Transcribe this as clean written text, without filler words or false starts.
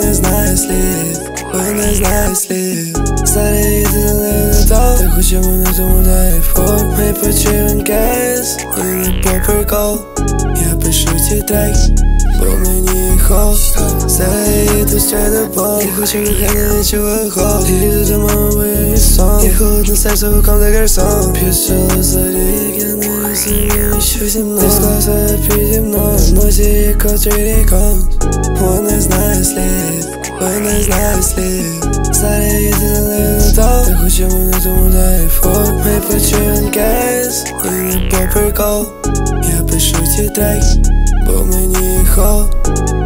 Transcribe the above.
не знає слів, не знає слів. Зараз їде не то, ти хочемо на тому дай фор. Ми потрібен кейс, і не по прикол. Я пишу ці треки, бо мені хол. Зараз їду ще до пол. Я хочу, як я не відчуваю хол. Їду до мами, бо я мій сон. Я холодне серце, вуком до гарсон. П'ю чоло за рік, я не розумію, що зі мною. Ти склався піді мною, в носі є котрий рікон. Не знає слів, не знає слів. Зараз їде не то, ти хочемо на тому дай фор. Ми потрібен кейс, і не по прикол. Я пишу ці треки, бо мені хол.